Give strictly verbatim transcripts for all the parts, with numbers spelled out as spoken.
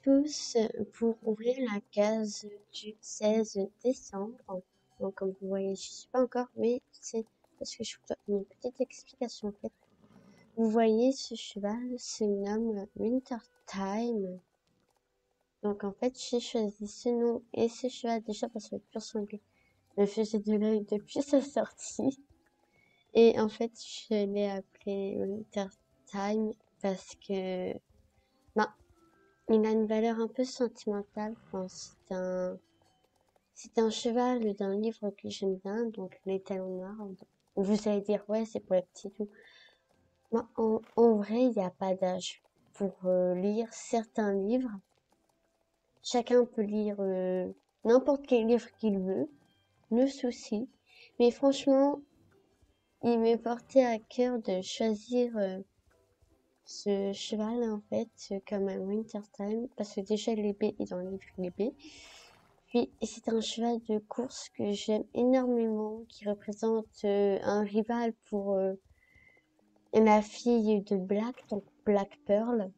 tous pour ouvrir la case du seize décembre. Donc, comme vous voyez, je suis pas encore, mais c'est parce que je vous donne une petite explication en fait. Vous voyez, ce cheval se nomme Wintertime. Donc, en fait, j'ai choisi ce nom et ce cheval déjà parce que le pur sanglier me faisait de l'œil depuis sa sortie. Et en fait, je l'ai appelé Wintertime parce que, ben, il a une valeur un peu sentimentale. Enfin, c'est un, c'est un cheval d'un livre que j'aime bien, donc Les Talons Noirs. Vous allez dire, ouais, c'est pour les petits tout. Ben, en, en vrai, il n'y a pas d'âge pour euh, lire certains livres. Chacun peut lire euh, n'importe quel livre qu'il veut, le souci. Mais franchement, il m'est porté à cœur de choisir euh, ce cheval en fait comme un Wintertime parce que déjà l'épée est dans le livre l'épée. Puis c'est un cheval de course que j'aime énormément qui représente euh, un rival pour euh, la fille de Black, donc Black Pearl.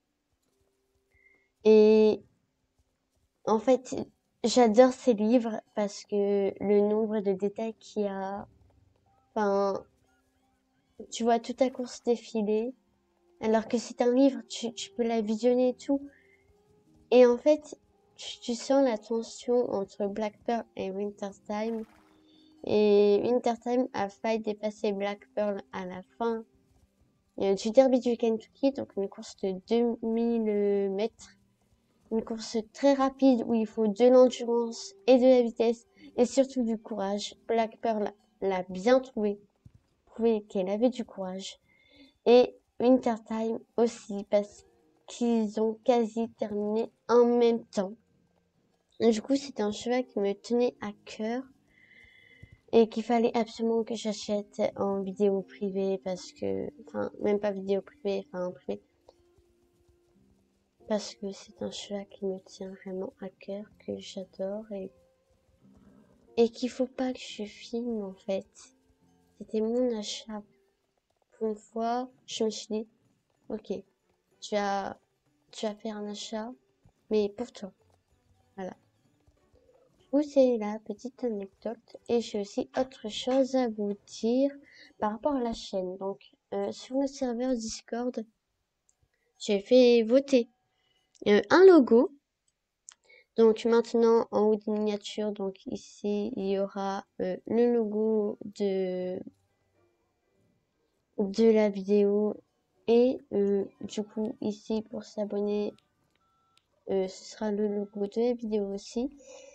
Et en fait, j'adore ces livres parce que le nombre de détails qu'il y a, enfin, tu vois toute ta course défiler, alors que c'est un livre, tu, tu peux la visionner et tout. Et en fait, tu, tu sens la tension entre Black Pearl et Wintertime. Et Wintertime a failli dépasser Black Pearl à la fin euh, du Derby du Kentucky, donc une course de deux mille mètres. Une course très rapide où il faut de l'endurance et de la vitesse et surtout du courage. Black Pearl l'a bien trouvé, prouvé qu'elle avait du courage. Et Wintertime aussi parce qu'ils ont quasi terminé en même temps. Et du coup, c'était un cheval qui me tenait à cœur et qu'il fallait absolument que j'achète en vidéo privée parce que, enfin, même pas vidéo privée, enfin en privé, parce que c'est un cheval qui me tient vraiment à cœur, que j'adore et et qu'il faut pas que je filme en fait. C'était mon achat. Pour une fois, je me suis dit, ok, tu as, tu as fait un achat, mais pour toi, voilà. Vous, c'est la petite anecdote. Et j'ai aussi autre chose à vous dire par rapport à la chaîne. Donc, euh, sur le serveur Discord, j'ai fait voter euh, un logo. Donc maintenant, en haut de miniature, donc ici, il y aura euh, le logo de de la vidéo et euh, du coup ici pour s'abonner, euh, ce sera le logo de la vidéo aussi.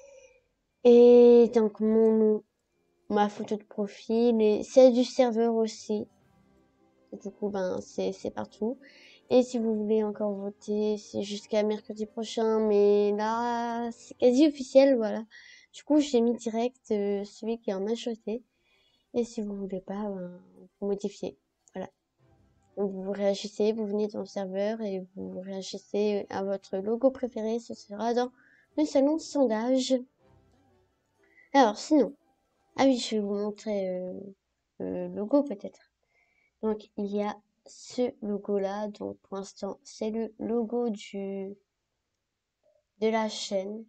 Et donc mon nom, ma photo de profil et celle du serveur aussi. Du coup, ben, c'est, c'est partout. Et si vous voulez encore voter, c'est jusqu'à mercredi prochain, mais là, c'est quasi officiel, voilà. Du coup, j'ai mis direct euh, celui qui est en majorité. Et si vous voulez pas, ben, vous modifiez. Voilà. Donc, vous réagissez, vous venez dans le serveur et vous réagissez à votre logo préféré. Ce sera dans le salon sondage. Alors, sinon, ah oui, je vais vous montrer euh, le logo peut-être. Donc, il y a ce logo-là. Donc, pour l'instant, c'est le logo du de la chaîne.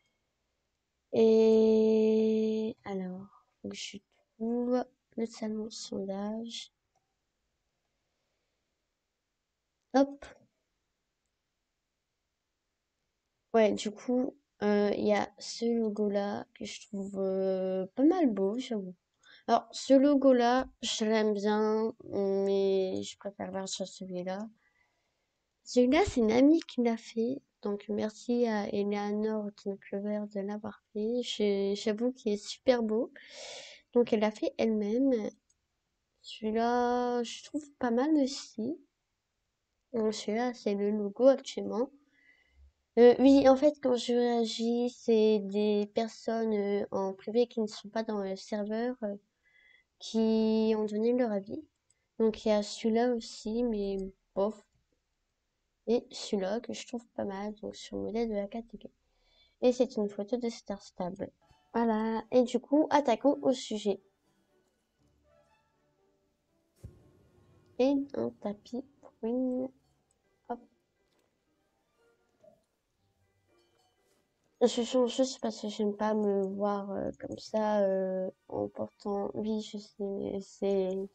Et alors, faut que je trouve le salon sondage. Hop. Ouais, du coup, euh, il y a ce logo-là que je trouve euh, pas mal beau, j'avoue. Alors, ce logo-là, je l'aime bien, mais je préfère largement celui-là. Celui-là, c'est une amie qui l'a fait. Donc, merci à Eleanor Clover de l'avoir fait. Je- J'avoue qu'il est super beau. Donc, elle l'a fait elle-même. Celui-là, je trouve pas mal aussi. Donc, celui-là, c'est le logo actuellement. Euh, oui, en fait, quand je réagis, c'est des personnes euh, en privé qui ne sont pas dans le serveur euh, qui ont donné leur avis. Donc, il y a celui-là aussi, mais bof. Et celui-là que je trouve pas mal, donc sur le modèle de la K T K. Et c'est une photo de Star Stable. Voilà. Et du coup, attaquons au sujet. Et un tapis pour une... Hop. Je change juste parce que j'aime pas me voir euh, comme ça euh, en portant. Oui, je sais, mais c'est.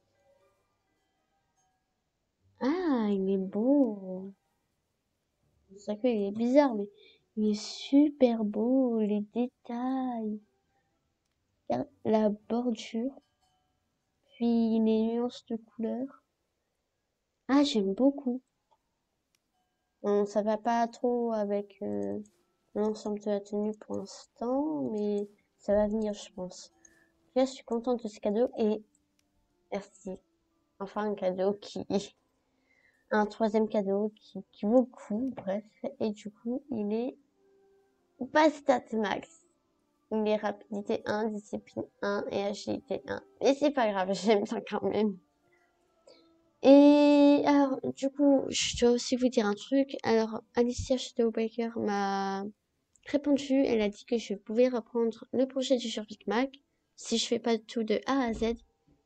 Ah, il est beau. C'est vrai qu'il est bizarre, mais il est super beau. Les détails, regarde la bordure, puis les nuances de couleurs. Ah, j'aime beaucoup. Bon, ça va pas trop avec euh, l'ensemble de la tenue pour l'instant, mais ça va venir, je pense. Là, je suis contente de ce cadeau et merci. Enfin, un cadeau qui, un troisième cadeau qui, qui vaut le coup, bref. Et du coup, il est pas stat max. Il est rapidité un, discipline un et agilité un. Mais c'est pas grave, j'aime bien quand même. Et alors, du coup, je dois aussi vous dire un truc. Alors, Alicia Shadowbreaker m'a répondu. Elle a dit que je pouvais reprendre le projet du Survic Mac si je fais pas tout de A à Z.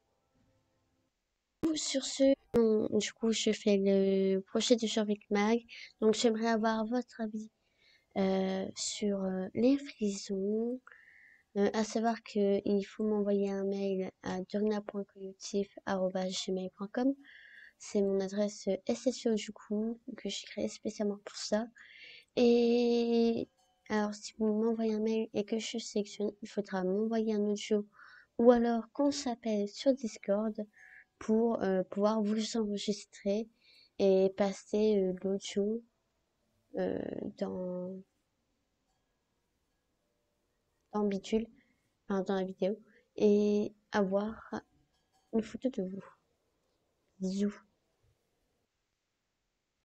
Sur ce, on- du coup, je fais le projet du Survic Mag. Donc, j'aimerais avoir votre avis euh, sur euh, les frisons. Euh, à savoir que il faut m'envoyer un mail à durna point collectif arobase gmail point com. C'est mon adresse S S O du coup, que j'ai créée spécialement pour ça. Et alors, si vous m'envoyez un mail et que je sélectionne, il faudra m'envoyer un audio ou alors qu'on s'appelle sur Discord pour euh, pouvoir vous enregistrer et passer euh, l'audio euh, dans, dans Bidule, enfin, dans la vidéo, et avoir une photo de vous. Bisous.